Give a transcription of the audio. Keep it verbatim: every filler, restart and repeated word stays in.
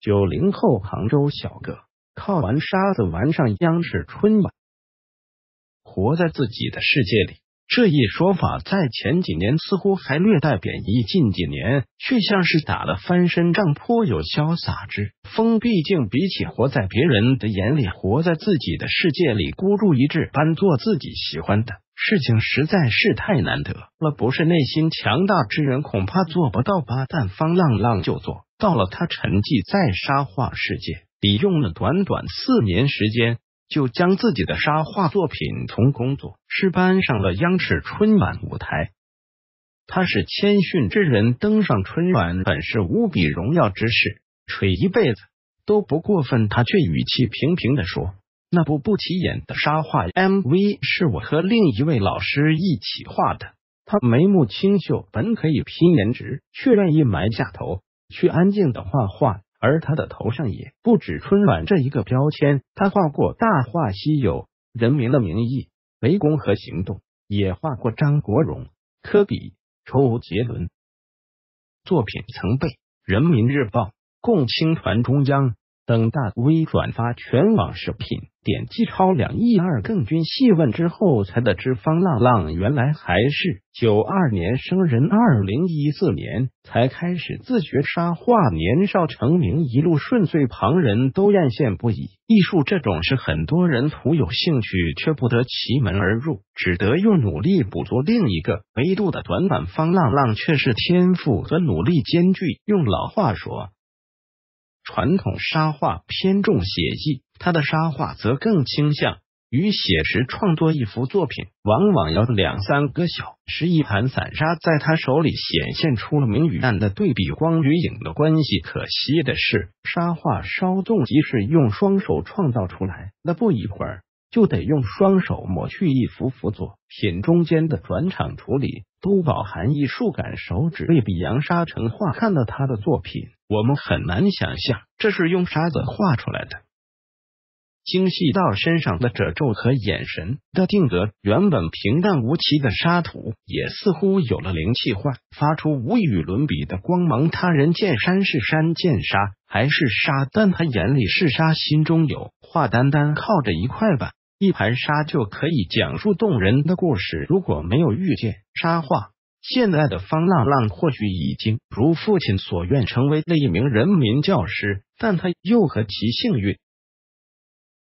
九零后杭州小哥靠玩沙子玩上央视春晚，活在自己的世界里。这一说法在前几年似乎还略带贬义，近几年却像是打了翻身仗，颇有潇洒之风。毕竟比起活在别人的眼里，活在自己的世界里，孤注一掷般做自己喜欢的事情，实在是太难得了。不是内心强大之人恐怕做不到吧，但方浪浪就做到了。他沉寂在沙画世界里，用了短短四年时间，就将自己的沙画作品从工作室搬上了央视春晚舞台。他是谦逊之人，登上春晚本是无比荣耀之事，吹一辈子都不过分。他却语气平平地说，那部不起眼的沙画 M V 是我和另一位老师一起画的。他眉目清秀，本可以拼颜值，却愿意埋下头去安静的画画。而他的头上也不止春晚这一个标签，他画过《大话西游》、《人民的名义》、《湄公河行动》，也画过张国荣、科比、周杰伦。作品曾被《人民日报》、共青团中央等大 V 转发全网视频，点击超两亿二。更均细问之后才得知，方浪浪原来还是九二年生人，二零一四年才开始自学沙画，年少成名，一路顺遂，旁人都艳羡不已。艺术这种事，很多人徒有兴趣，却不得其门而入，只得用努力补足另一个维度的短板。方浪浪却是天赋和努力兼具，用老话说，传统沙画偏重写意，他的沙画则更倾向于写实创作。一幅作品往往要两三个小时，一盘散沙在他手里显现出了明与暗的对比，光与影的关系。可惜的是，沙画稍纵即逝，用双手创造出来，那不一会儿就得用双手抹去一幅幅作品中间的转场处理，都饱含艺术感。手指对比扬沙成画，看到他的作品，我们很难想象这是用沙子画出来的。精细到身上的褶皱和眼神的定格，原本平淡无奇的沙图也似乎有了灵气，焕发出无与伦比的光芒。他人见山是山，见沙还是沙，但他眼里是沙，心中有画。单单靠着一块板一盘沙就可以讲述动人的故事。如果没有遇见沙画，现在的方浪浪或许已经如父亲所愿成为了一名人民教师，但他又何其幸运，